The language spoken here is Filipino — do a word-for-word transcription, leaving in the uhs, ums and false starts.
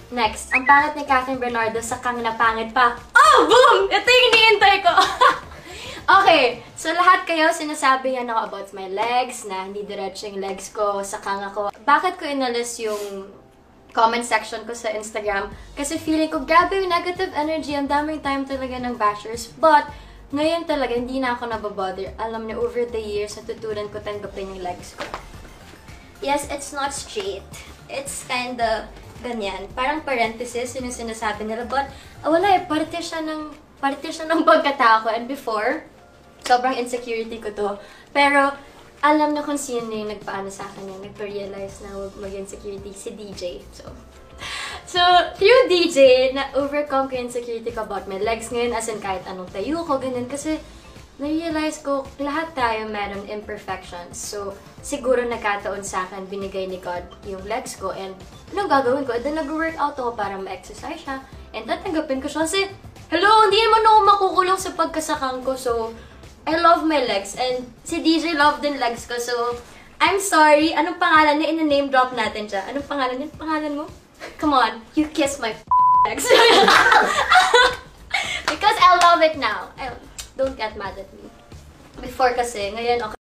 Next, ang pangit ni Kathryn Bernardo sa kang napangit pa. Oh, boom! Ito yung iniintay ko. Okay, so lahat kayo sinasabi yan ako about my legs, na hindi diretso yung legs ko, sa kang ako. Bakit ko inalis yung comment section ko sa Instagram? Kasi feeling ko, grabe yung negative energy, ang daming time talaga ng bashers. But, ngayon talaga, hindi na ako nababother. Alam niyo, over the years, natutunan ko tanggapin yung legs ko. Yes, it's not straight. It's kinda ganyan. Parang parenthesis, yun yung sinasabi nila. But, ah, wala eh, parte siya ng, parte siya ng pagkatao ko. And before, sobrang insecurity ko to. Pero, alam na kung sino yung nagpaano sa akin yung nagpa-realize na huwag mag-insecurity, si D J. So, so, through D J, na-overcome ko yung insecurity ko about my legs ngayon, as in kahit anong tayo ko, ganun. Kasi, na-realize ko, lahat tayo meron imperfections. So, siguro nagkataon sa akin, binigay ni God yung legs ko. And, anong gagawin ko? And then, nag-workout ako para ma-exercise siya. And, tatanggapin ko siya. Kasi, hello, hindi naman ako makukulong sa pagkasakang ko. So, I love my legs. And, si D J love din legs ko. So, I'm sorry. Anong pangalan niya? Ina-name drop natin siya. Anong pangalan niya? Pangalan mo? Come on. You kiss my legs. Because I love it now. I, don't get mad at me. Before kasi, ngayon okay.